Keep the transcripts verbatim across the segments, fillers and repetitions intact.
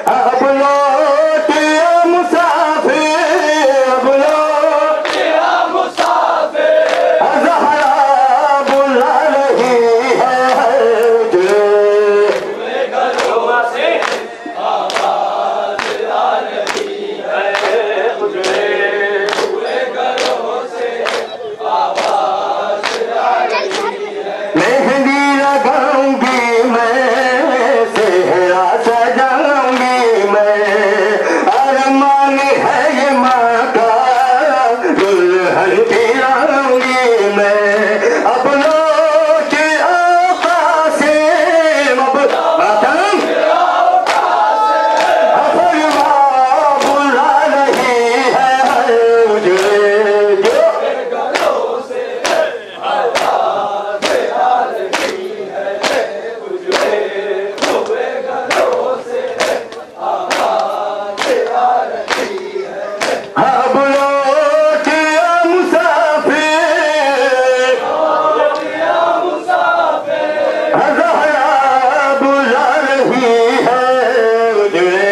अब लौट या मुसाफिर, अब लौट या मुसाफिर, ज़हरा बुला रही है हुजरे। घरों से आवाज़ आ रही है हुजरे, घरों से आवाज़ आ रही है। मेहंदी लगाऊंगी मैं, सेहरा सजाऊंगी मैं, अरमान है ये माँ का, दुल्हन दिलाऊंगी मैं। अब लौट आका से अब मातम अफरवा बुला रही है हुजरे। जो घरों से आवाज़ आ रही है हुजरे, घरों से आवाज़ आ रही है। अब लौट या मुसाफिर, ज़हरा बुला रही है हुजरे।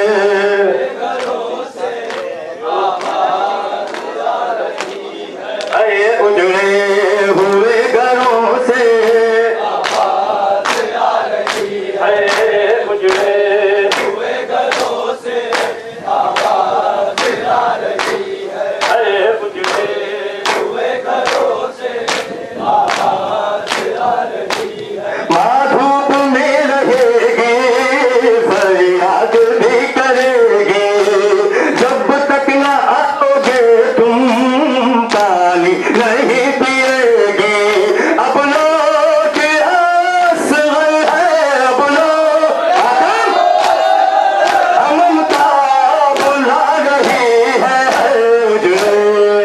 अरे उजड़े हुए घरों से आवाज़ आ रही है, उजड़े हुए घरों से आवाज़ आ रही है, उजड़े हुए घरों से आवाज़ आ रही है। माधुप में रहेगी, फरियाद भी करेगी, जब तक न आओगे तुम पानी नहीं पिएगी। अब लौट असग़र है, अब लौट ममता बुला रही है हुजरे।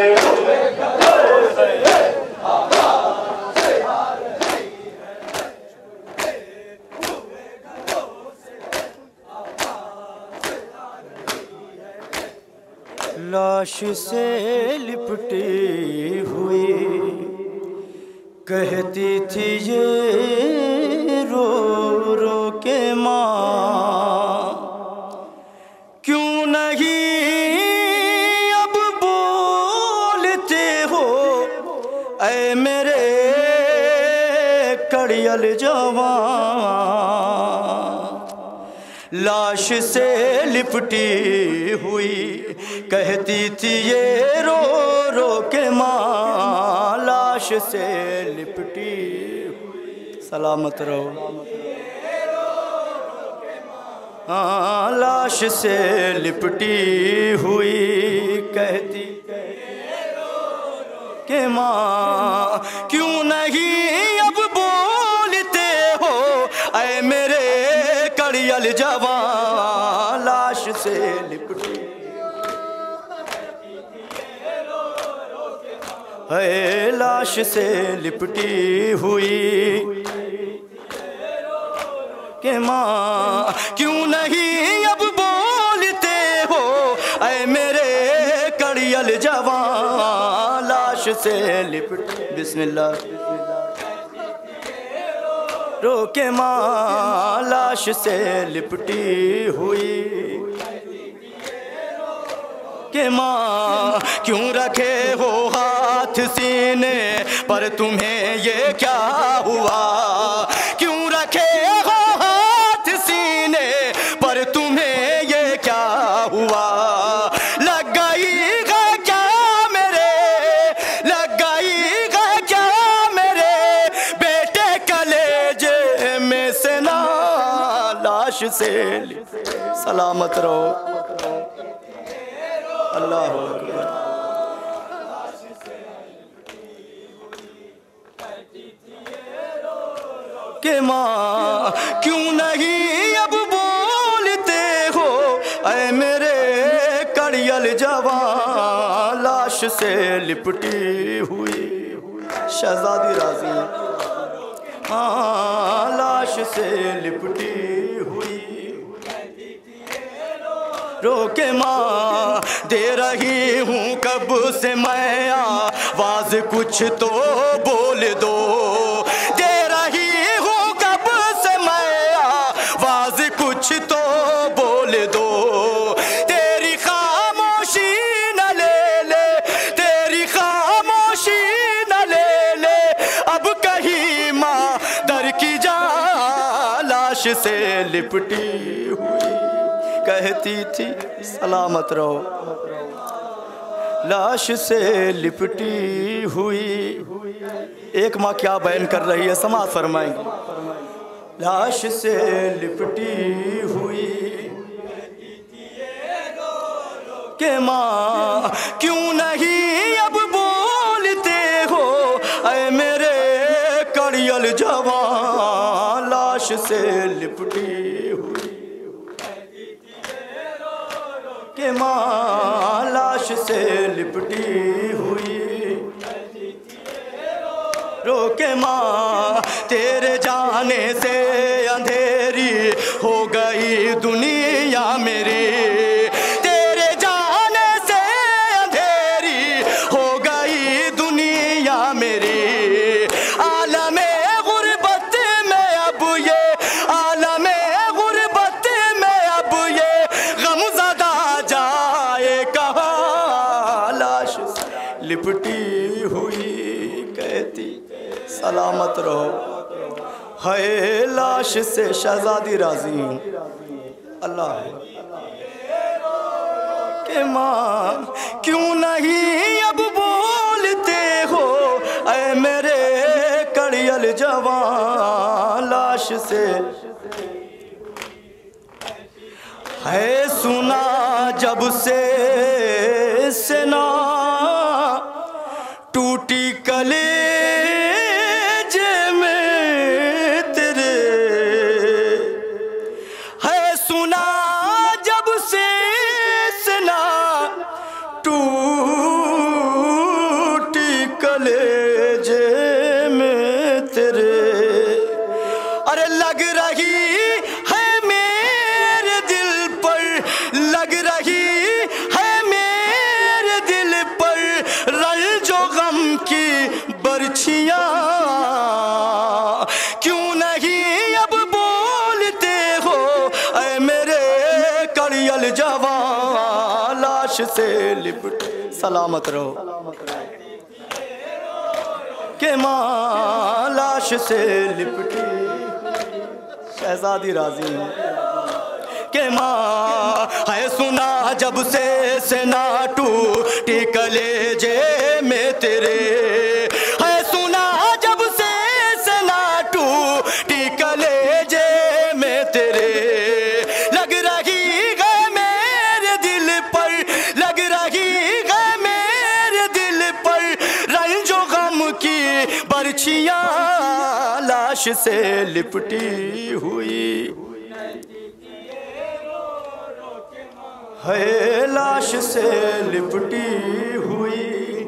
लाश से लिपटी हुई कहती थी ये रो रो के माँ, क्यों नहीं अब बोलते हो ऐ मेरे कड़ियल जवान। लाश से लिपटी हुई कहती थी ये रो रो के माँ, लाश से लिपटी हुई। सलामत रहो। हाँ, लाश से लिपटी हुई कहती के माँ, क्यों नहीं अब बोलते हो ऐ मेरे कड़ियल जवान। लाश से लिपटी है, लाश से लिपटी हुई के माँ, क्यों नहीं अब बोलते हो ऐ मेरे कड़ियल जवान। लाश से लिपटी बिस्मिल्लाह रो के माँ, लाश से लिपटी हुई के माँ, क्यों रखे हो हाथ सीने पर तुम्हें ये क्या हुआ। क्यों रखे हो हाथ सीने पर तुम्हें ये क्या हुआ। लग गई है क्या मेरे, लग गई है क्या मेरे बेटे कलेजे में से ना। लाश से सलामत रहो। अल्लाह अकबर। के माँ, क्यों नहीं अब बोलते हो ऐ मेरे कड़ियल जवान। लाश से लिपटी हुई शहजादी राजी। हाँ, लाश से लिपटी हुई रोके माँ दे रही हूँ कब से मैं आवाज़, कुछ तो बोल दो। दे रही हूँ कब से मैं आवाज़, कुछ तो बोल लाश से लिपटी हुई कहती थी सलामत रहो, लाश से लिपटी हुई। एक माँ क्या बयान कर रही है, समाज फरमाएंगे। लाश से लिपटी हुई के माँ क्यों नहीं अब बोलते हो ऐ मेरे कड़ियल जवान, लाश से लिपटी हुई के माँ लाश से लिपटी हुई। रोके माँ तेरे जाने से अंधेरी हो गई दुनिया मेरी, तेरे जाने से अंधेरी हो गई दुनिया मेरी। आलमे गुर्बत में अब ये, आलमे गुर्बत में अब ये गमज़दा जाए कहाँ, लाश लिपटी हुई कहती सलामत रहो है लाश से। शहजादी राजी अल्लाह के माँ क्यों नहीं अब बोलते हो ऐ मेरे कड़ियल जवान, लाश से है सुना जब से सेना टूटी कलेज में तेरे, है सुना जब से सेना टूटी कलेज में तेरे। अरे लग रही है मेरे दिल पर, लग रही है मेरे दिल पर रंजो गम की बरछियाँ, क्यों नहीं अब बोलते हो ऐ मेरे कड़ियल जवान, लाश से लिपट सलामत रहो के माँ लाश से लिपटी। शहजादी राजी है के माँ है सुना जब से सेना टूटी कलेजे में तेरे, है सुना जब से सेना टूटी कलेजे में तेरे। लग रही है मेरे दिल पर, लग रही है मेरे दिल पर रंजो गम की बरछियाँ, लाश से लिपटी हुई है लाश से लिपटी हुई।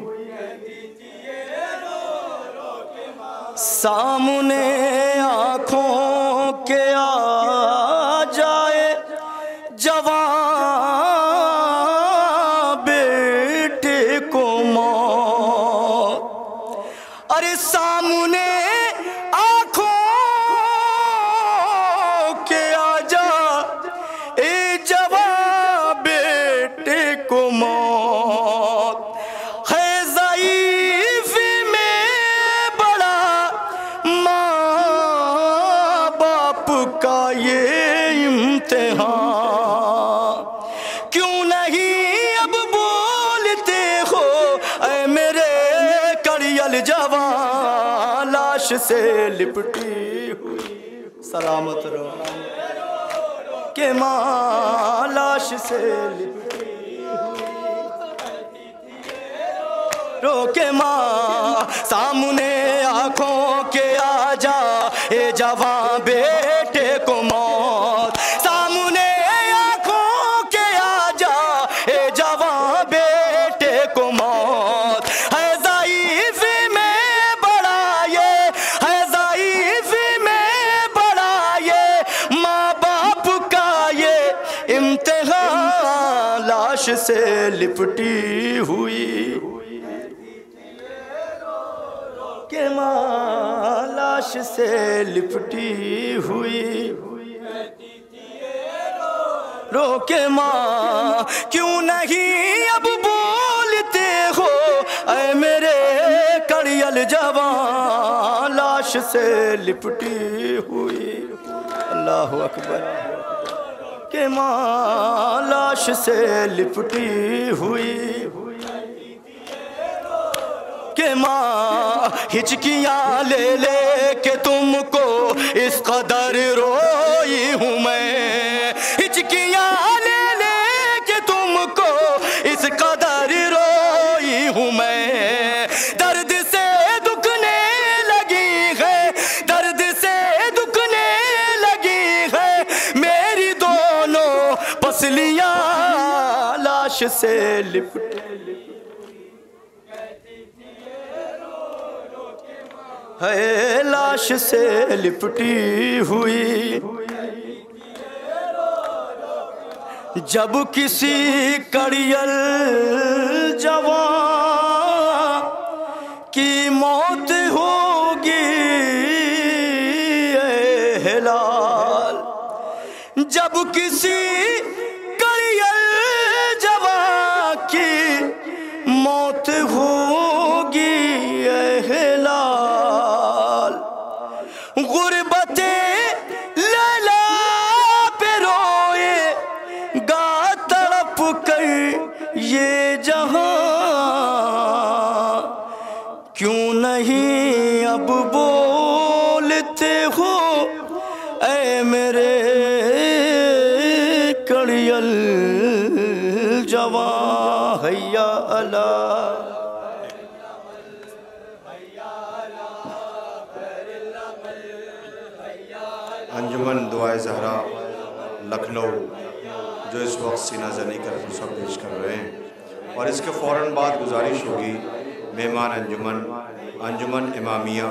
सामने आँखों के आ जाए जवान बेटे को मौत, अरे सामने आँखों के आ जा ए जवान बेटे को मौत। है ज़ईफ़ में बड़ा माँ बाप का ये इम्तिहान, क्यों नहीं अब बोलते हो ऐ मेरे कड़ियल जवान, लाश से लिपटी हुई सलामत रहो के माँ लाश से लिपटी रोके माँ सामने आँखों के आ जा ए जवां बेटे को मौत, सामने आँखों के आ जा ए जवां बेटे को मौत। है ज़ईफ़ में बड़ा ये, है ज़ईफ़ में बड़ा ये माँ बाप का ये इम्तिहान, लाश से लिपटी हुई के माँ लाश से लिपटी हुई। रोके माँ क्यों नहीं अब बोलते हो ऐ मेरे कड़ियल जवां, लाश से लिपटी हुई, अल्लाह अकबर, के माँ लाश से लिपटी हुई, के माँ हिचकियाँ ले ले के तुमको इस कदर रोई हूँ मैं, हिचकियाँ ले ले के तुमको इस कदर रोई हूँ मैं। दर्द से दुखने लगी है, दर्द से दुखने लगी है मेरी दोनों पसलियाँ लाश से लिपटी, है लाश से लिपटी हुई। जब किसी कड़ियल जवान की मौत होगी ए लाल, जब किसी कड़ियल जवान की मौत होगी ए लाल, गुर्बते लैला पे रोएगा तड़प कर ये जहां, क्यों नहीं अब बोलते हो ऐ मेरे कड़ियल जवां। हैया अला अंजुमन दुआए ज़हरा लखनऊ जो इस वक्त सीना जनी कर सब पेश कर रहे हैं, और इसके फ़ौरन बाद गुजारिश होगी मेहमान अंजुमन अंजुमन इमामिया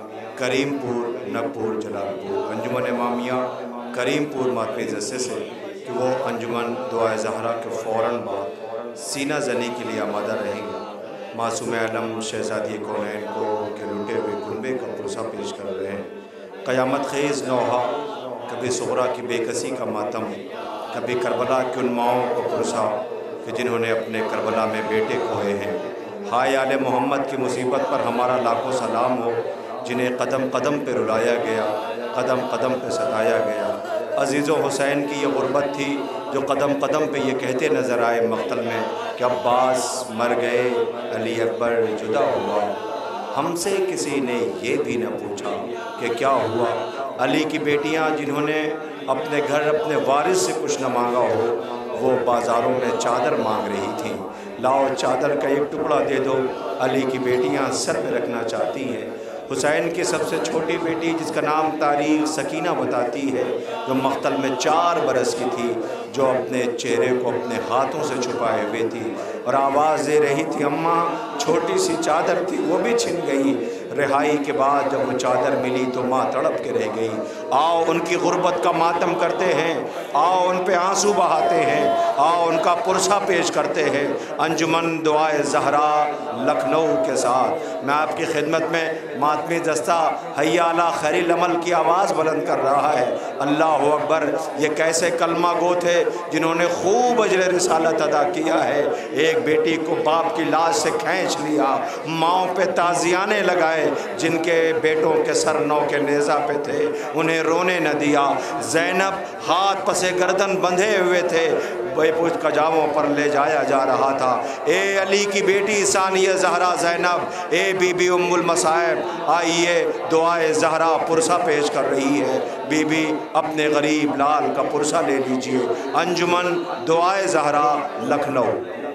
करीमपुर नबपुर जलालपुर, अंजुमन इमामिया करीमपुर मातमी जस्से से कि वो अंजुमन दुआए ज़हरा के फ़ौरन बाद सीना जनी के लिए आमादा रहेंगे। मासूम आलम शहज़ादी कौनैन को के लुटे हुए कुनबे का पुरसा पेश कर रहे हैं। क़यामत ख़ेज़ नौहा, कभी सुग़रा की बेकसी का मातम, कभी करबला की उन माओं को पुरसा कि जिन्होंने अपने करबला में बेटे खोए हैं। हाय आले मोहम्मद की मुसीबत पर हमारा लाखों सलाम हो, जिन्हें कदम कदम पे रुलाया गया, कदम कदम पे सताया गया। अज़ीज़ो हुसैन की ये गुर्बत थी जो कदम कदम पे ये कहते नज़र आए मक़तल में कि अब्बास मर गए, अली अकबर जुदा हुआ। हमसे किसी ने ये भी न पूछा कि क्या हुआ। अली की बेटियां जिन्होंने अपने घर अपने वारिस से कुछ न मांगा हो, वो बाज़ारों में चादर मांग रही थीं। लाओ चादर का एक टुकड़ा दे दो, अली की बेटियां सर पे रखना चाहती हैं। हुसैन की सबसे छोटी बेटी जिसका नाम तारीख़ सकीना बताती है, जो मक़तल में चार बरस की थी, जो अपने चेहरे को अपने हाथों से छुपाए हुए थी और आवाज़ दे रही थी अम्मा, छोटी सी चादर थी वो भी छिन गई। रिहाई के बाद जब वो चादर मिली तो माँ तड़प के रह गई। आओ उनकी गुर्बत का मातम करते हैं, आओ उन पे आंसू बहाते हैं, आओ उनका पुरसा पेश करते हैं। अंजुमन दुआए ज़हरा लखनऊ के साथ मैं आपकी खिदमत में मातमी दस्ता हैया अला खैरिल अमल की आवाज़ बुलंद कर रहा है। अल्लाह अकबर। ये कैसे कलमा गो थे जिन्होंने खूब अजर रिसालत अदा किया है। एक बेटी को बाप की लाश से खींच लिया, माओं पे ताज़ियाने लगाए, जिनके बेटों के सर नौ के नेज़ा पे थे, उन्हें रोने न दिया। ज़ैनब हाथ पसे गर्दन बंधे हुए थे, बेपुछ कजावों पर ले जाया जा रहा था। ए अली की बेटी सानिया ज़हरा ज़ैनब, ए बीबी उम्मुल मसाइब, आइए दुआए ज़हरा पुरसा पेश कर रही है। बीबी अपने गरीब लाल का पुरसा ले लीजिए। अंजुमन दुआए ज़हरा लखनऊ।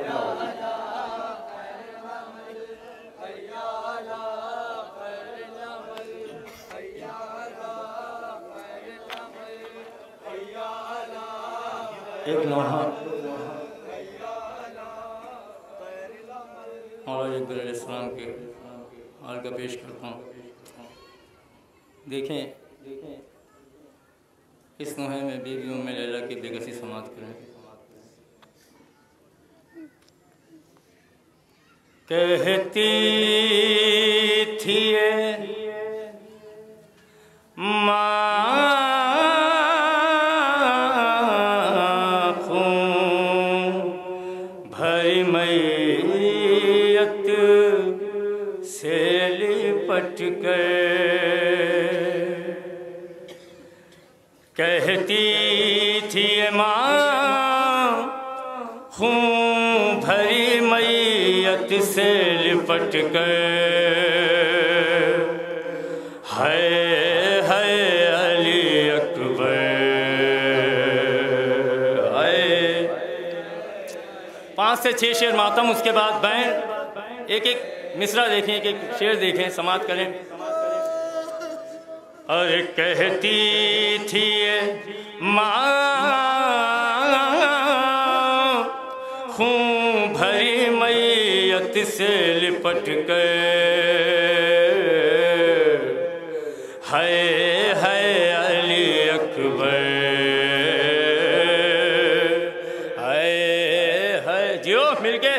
एक नौहा मौला अकबर अलैहिस्सलाम के हाल का पेश करता हूँ। देखें इस नोहे में बीवी उम्मे लैला की बेकसी समाप्त करें। कहती थी माँ कर कहती थी माँ खून भरी मैयत से लिपट कर, है है अली अकबर है। पाँच से छः शेर मातम, उसके बाद बैन। एक एक मिसरा देखें, एक एक शेर देखें, समाप्त करें। और कहती थी माँ खून भरी मैयत से लिपट कर, है है अली अकबर है है। जियो मिलके।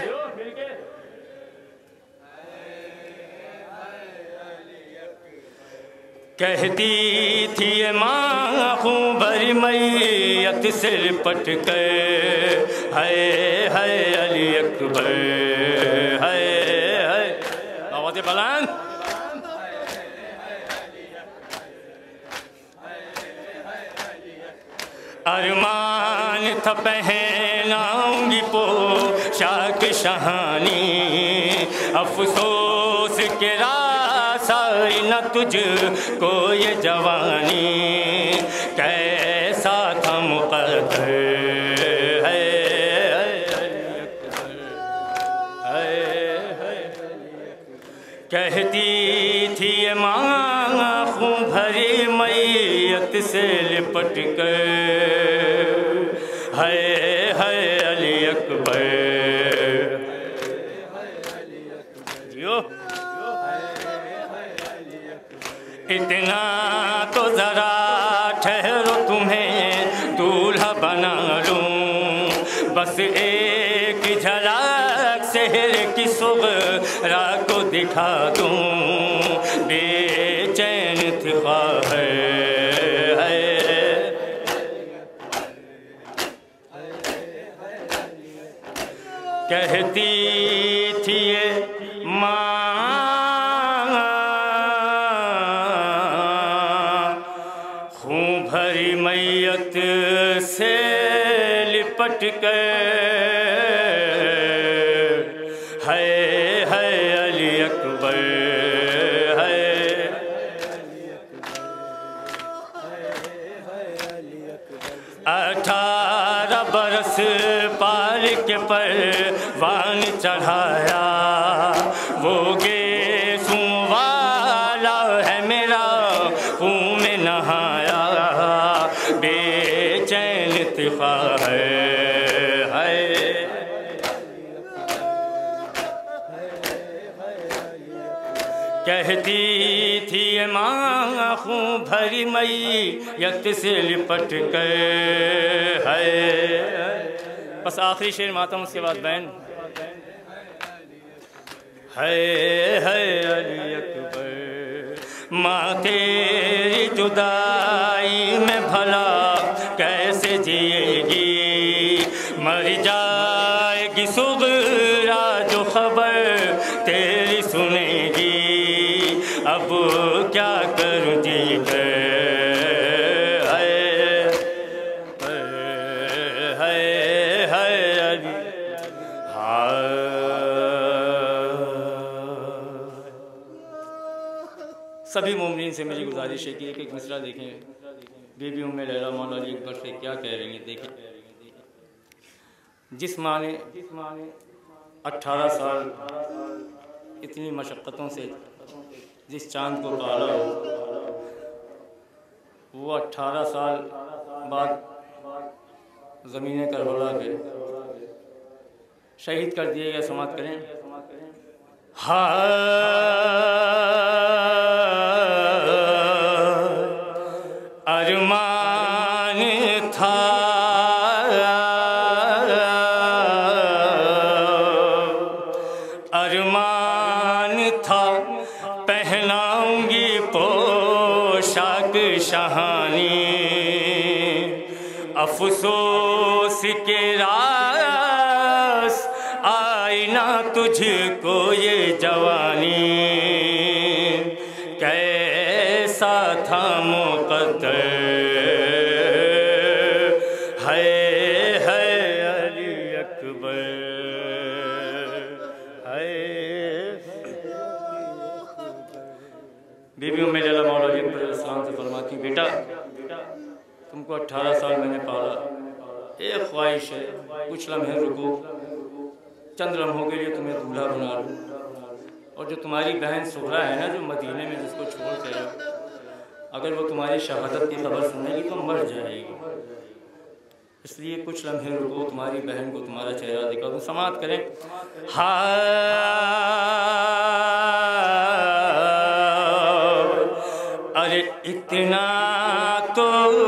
कहती थी माँ खून भरी मैयत से लिपट कर, है है अली अकबर है है। आवाज़ बुलंद। अरमान था पहनाऊंगी पोशाक शहानी, अफसोस के रासाई न तुझको ये जवानी, कैसा था मुक़द्दर है है। कहती थी माँ खून भरी मैयत से लिपट कर, है है अली अकबर। जियो। इतना तो ज़रा ठहरो तुम्हें दूल्हा बना लूं, बस एक झलक शहर की सुग़रा को दिखा दूं, बेचैन थी ख्वाहिश कहती थी ये माँ खून भरी मैयत से लिपट कर, है है अली अकबर है। अठारह बरस पाल के परवान चढ़ाया, वो गेसों वाला है मेरा खून में नहाया, बेचैन तिफा है है। कहती थी माँ खून भरी मैयत से लिपट कर, है। बस आखिरी शेर मातम, उसके बाद बैन। है है अली अकबर माँ तेरी जुदाई में भला कैसे जिएगी, मर जाएगी सुग़रा जो खबर तेरी सुनेगी, अब क्या करूँ जी कर, सभी मोमिनीन से मेरी गुजारिश है कि एक एक मिसरा देखें। बीबी उम्मे लैला मौला अली अकबर से क्या कह रही हैं, देखें। जिस माँ ने अट्ठारह साल इतनी मशक्क़तों से जिस चाँद को पाला हो, वो अट्ठारह साल बाद ज़मीन करबला पे शहीद कर दिए गए। समाप्त करें। अरमान था अरमान था पहनाऊंगी पोशाक शहानी, अफसोस के रास आई ना तुझको ये जवानी, कैसा था मुक़द्दर उनको अट्ठारह साल मैंने पाला। एक ख्वाहिश है, कुछ लम्हे रुको, चंद लम्हों के लिए तुम्हें दूल्हा बना लूँ। और जो तुम्हारी बहन सुहरा है ना, जो मदीने में जिसको छोड़ के आया, अगर वो तुम्हारी शहादत की खबर सुनेगी तो मर जाएगी। इसलिए कुछ लम्हे रुको, तुम्हारी बहन को तुम्हारा चेहरा दिखा दूँ। समाप्त करें। हाँ अरे इतना तो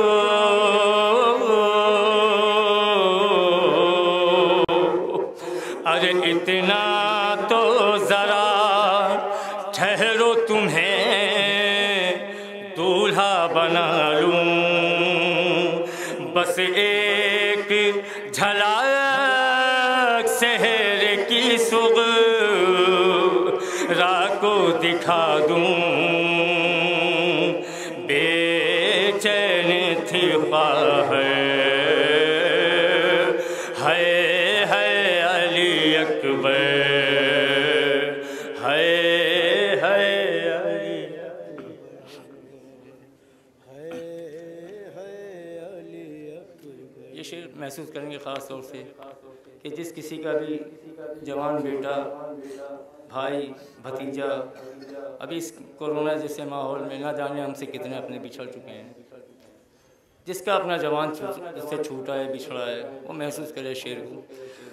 अरे इतना तो ज़रा ठहरो, तुम्हें दूल्हा बना लूँ। बस एक झलक शहर की सुग़रा को दिखा दूँ। बेचैन थी ख्वाह है है अली अकबर, है है अली अकबर। ये शेर महसूस करेंगे ख़ास तौर से कि जिस किसी का भी जवान बेटा, भाई, भतीजा अभी इस कोरोना जैसे माहौल में ना जाने हमसे कितने अपने बिछड़ चुके हैं, जिसका अपना जवान जिससे छूटा है, बिछड़ा है, वो महसूस करे शेर को।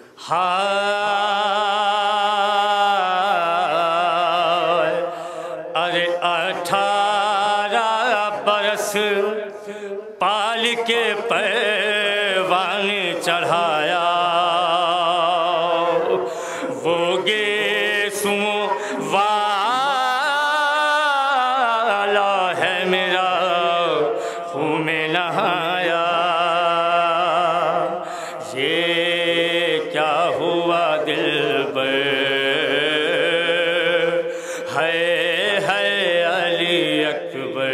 हाय अरे अठारह बरस पाल के परवान चढ़ाया, वो गेसू वाला है मेरा, खून में नहाया। ये क्या हुआ दिलबर, है है अली अकबर,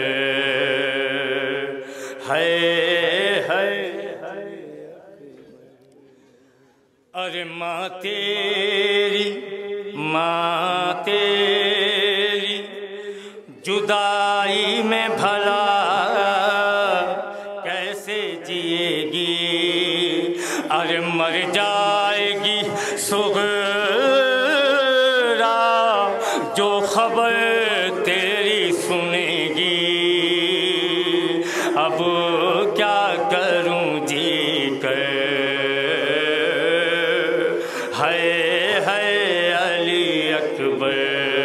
है है अरे माँ तेरी माँ तेरी जुदाई में भला कैसे जिएगी। अरे मर जाएगी सुगरा जो खबर तेरी सुनेगी। अब क्या करूं जी कर, है है अली अकबर,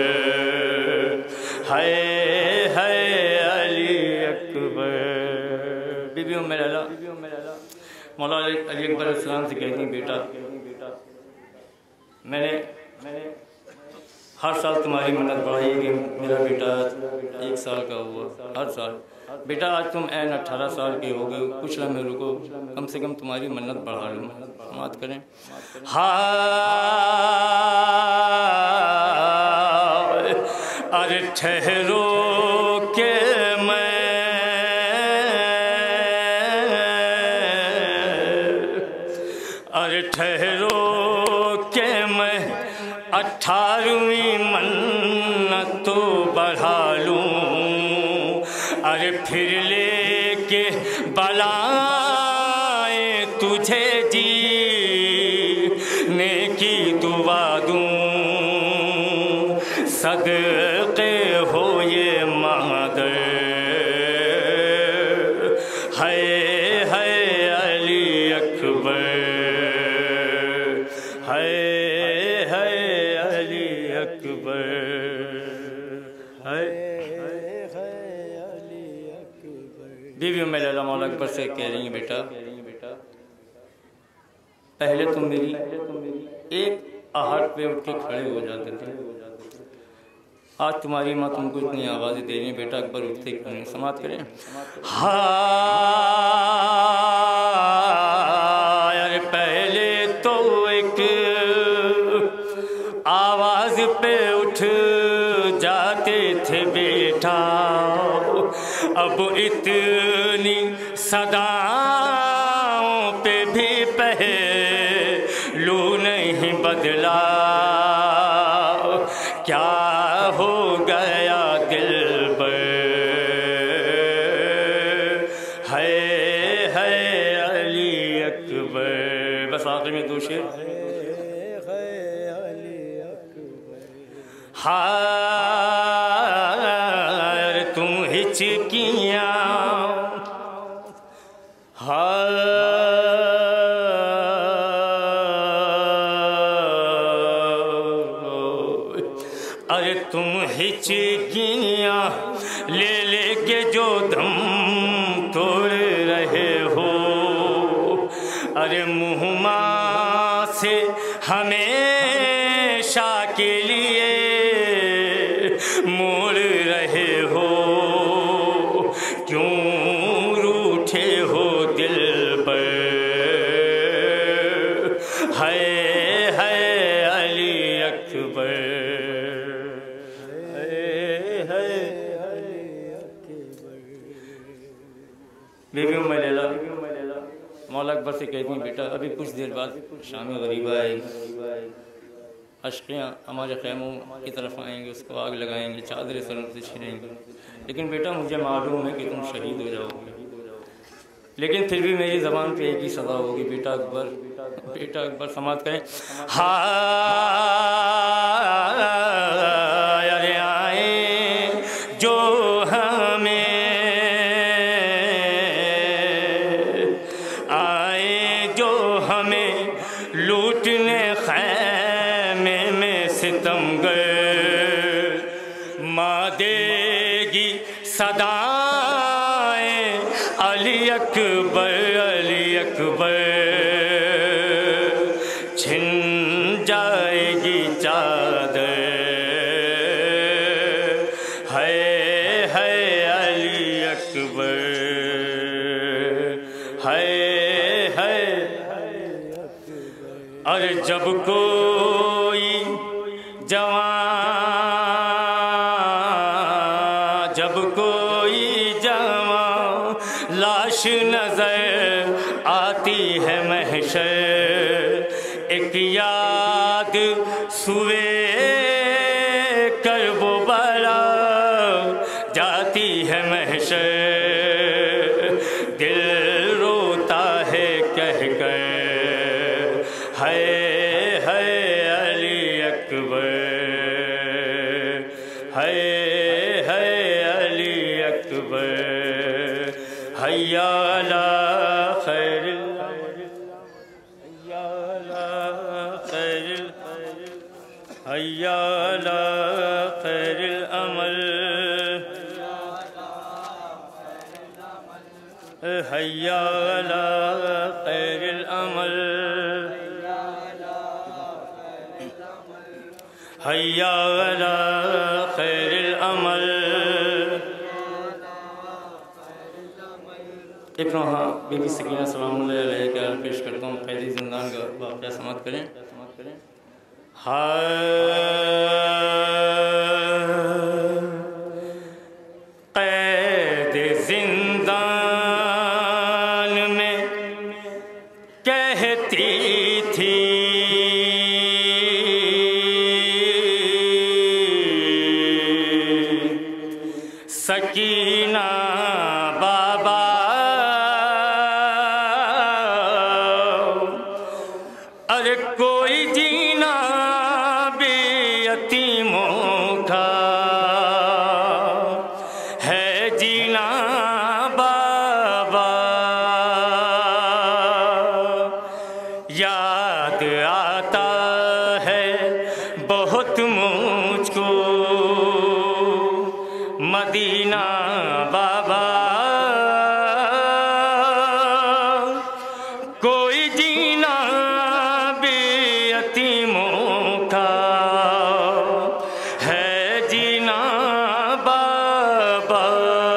है है अली अकबर। बीबी उम्मे लैला मौला अली अकबर अलैहिस्सलाम से कहती, बेटा मैंने मैंने हर साल तुम्हारी मन्नत बढ़ाई कि मेरा बेटा एक साल का हुआ, हर साल। बेटा आज तुम ऐन अट्ठारह साल के हो गए, कुछ लम्हे रुको, कम से कम तुम्हारी मन्नत बढ़ा लूँ। बात करें। हाय अरे ठहरो के मैं अरे ठहरो के मैं अठारहवीं मन्नत तो बढ़ा लूँ। अरे फिर लेके बलाएं तुझे जीने की दुआ दूँ। सदक़े हो ये मादर, है है अली अकबर, है है अली अकबर, है बीवी उम्मे लैला मौला अकबर से कह रही हैं, बेटा पहले तुम मेरी एक आहट पे उठ के खड़े हो जाते थे, आज तुम्हारी माँ तुमको इतनी आवाज़ें दे रही हैं, बेटा अकबर उठते क्यों नहीं। समाप्त करें। हाँ यार पहले तो एक आवाज़ पे उठ जाते थे बेटा, अब इतनी सदाओं पे भी पहलू नहीं बदला। क्या हो गया दिल पर, है है अली अकबर। बस आखिर में दो शेर। हाय तुम हिचकियाँ हाय अरे तुम हिचकियाँ ले लेके जो दम तोड़ रहे हो, अरे मुहम्मा से हमेशा के लिए मोड़ रहे हो, क्यों रूठे हो दिल पर। है है अली अकबर, बेबी उम्मे लैला मौला अकबर से कहती हैं, बेटा अभी कुछ देर बाद शाम गरीबा आएगी, अश्कियाँ हमारे खैमों की तरफ आएंगे, उसको आग लगाएंगे, चादरें सरों से छीनेंगे, लेकिन बेटा मुझे मालूम है कि तुम शहीद हो जाओगे, लेकिन फिर भी मेरी ज़बान पे एक ही सदा होगी, बेटा अकबर बेटा अकबर। समाप्त करें। हाय अरे आए जो हमें लूटने खैमे में सितमगर, माँ देगी सदाएं अली अकबर अली अकबर, छिन जाएगी चादर। है है अली अकबर, है है और जब कोई जवान जब कोई जवान लाश नजर आती है महशर, एक याद सुए कर वो बड़ा जाती है महशर, दिल रोता है कह कर है है अली अकबर, है है अली अकबर। हैया अला खैरिल हैया अला खैरिल हैया अला खैरिल अमल, हैया अला खैरिल अमल, हैया अला खैरिल अमल। एक नौहा बीबी सकीना सलामुल्लाह अलैहा का पेश करता हूँ, कैदी जिंदान का वाक़या समाप्त करें। हाय कैद जिंदान में कहती थी सकीना बाबा, अरे कोई जीना भी यतीमों का है जीना बाबा, याद आता है बहुत मुझको मदीना बाबा, कोई जीना भी यतीमों का है जीना बाबा,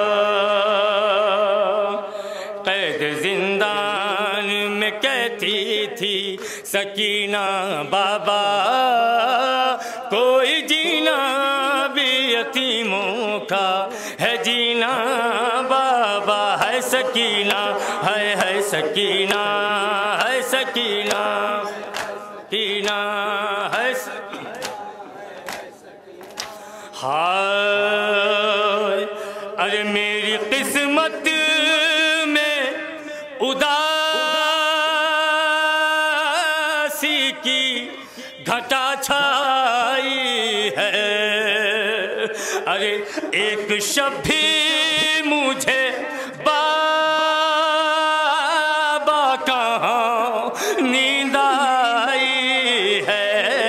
कैद जिंदान में कहती थी सकीना बाबा, कोई जीना भी यतीमों का है जीना बाबा, है सकीना है है सकीना है सकीना सकीना है हाय अरे मेरी किस्मत में उदासी की घटा छाई है। अरे एक शब्द भी मुझे बाबा कहाँ नींद आई है।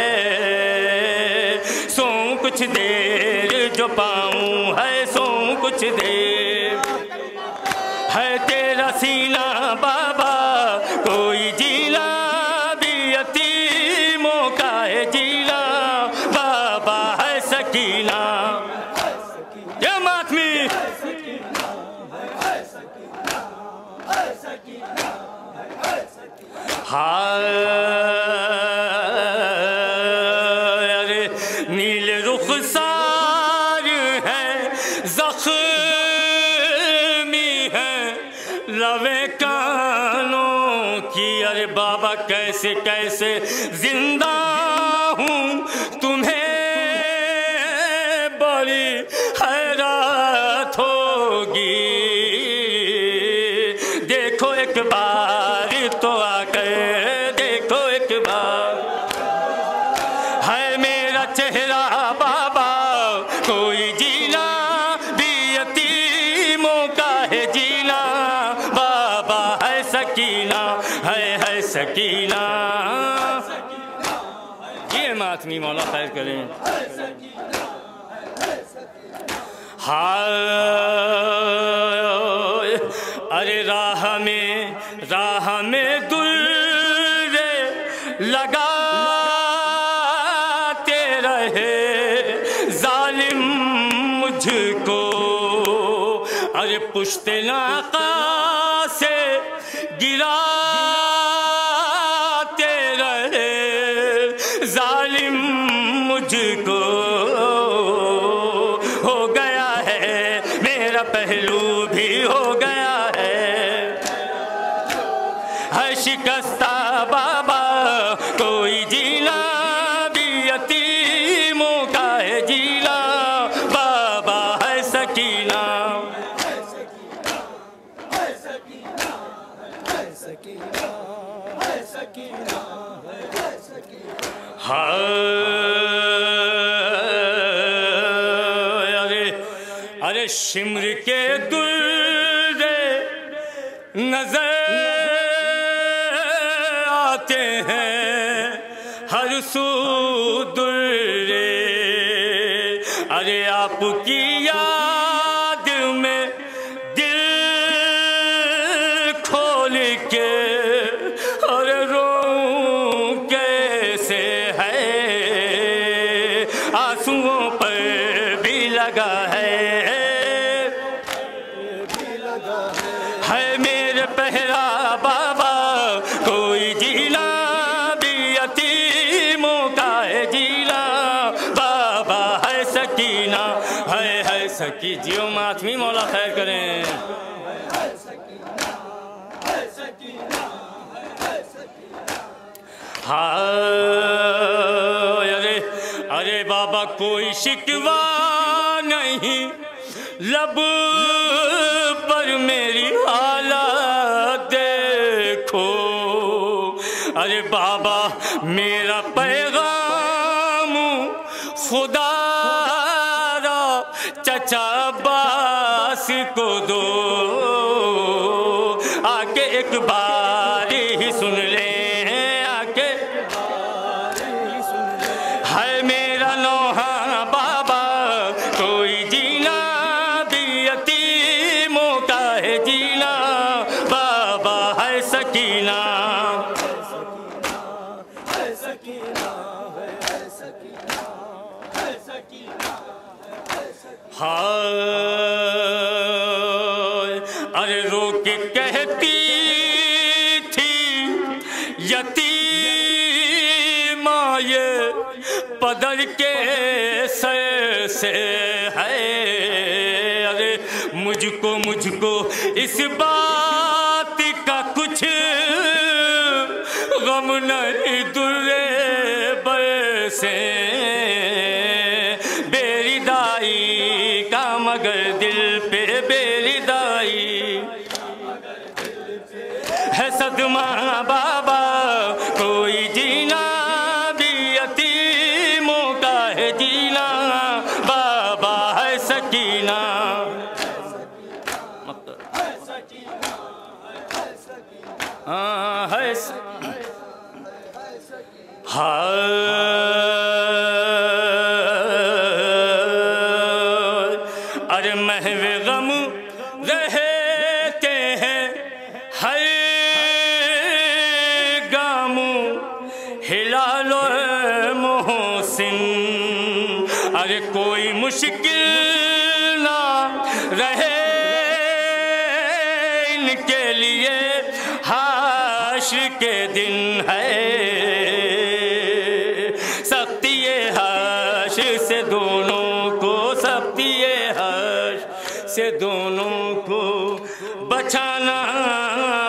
सो कुछ देर जो पाऊँ है, सो कुछ देर है तेरा सीना बाबा, कोई जीना भी यतीमों का है जीना बाबा है सकीना। ये मातमी हाँ अरे नील रुखसार है, जख्मी है लवे कानों की। अरे बाबा कैसे कैसे जिंदा हूँ, तुम्हें बड़ी हैरत होगी। देखो एक बार तो आकर देखो एक बार, है मेरा चेहरा बाबा, कोई जीना भी यतीमों का है जीना बाबा है सकीना, है है सकीना। ये मातमी मौला खैर करें। हाँ अरे राह में राह में दुर्रे लगाते रहे जालिम मुझको। अरे पुश्ते नाका से गिराते रहे जालिम मुझको। हो गया है मेरा पहलू भी हो गया है, है शिकस्ता बाबा, कोई जीना भी यतीमों का है जीना बाबा है सकीना। हाँ अरे अरे शिमर के दुर्रे नजर आते हैं हर सू दुर्रे। अरे आपकी याद में दिल खोल के अरे रो कैसे है, आंसुओं पर भी लगा है, है मेरे पहरा बाबा, कोई जीना भी यतीमों का है जीना बाबा है सकीना, है है सकी। जियो मातमी मौला खैर करें। हाँ अरे अरे बाबा कोई शिकवा नहीं लब पर मेरी हालत देखो। अरे बाबा मेरा पैगाम खुदा रा चचा अब्बास को दो, आके एक बार ही सुन ले, आके है मेरा नौहा बाबा, कोई जीना भी यतीमों का है जीना बाबा है सकीना। हाँ अरे रो के कहती थी यतीमा ये पदर के सर से है। अरे मुझको मुझको इस बात का कुछ गम नहीं दुर्रे बरसे, बेरी दाई का मगर दिल पे बेरी दाई है सदमा बाबा, कोई जीना भी यतीमों का है जीना, बाबा है सकीना। हाँ है हाँ अरे महवे गम रहते हैं हर गाम, हिला लो मोहसिन, अरे कोई मुश्किल ना रहे इनके लिए, हाश्र के दिन है सख्ती हाश्र से दोनों को, सख्ती हाश्र से दोनों को बचाना